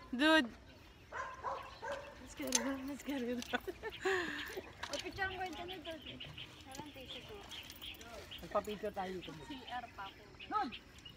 Dude. Mascara. Picture mo ito nito. Parang tissue to. Nagpa-picture tayo dito. CR pa ako. Dude!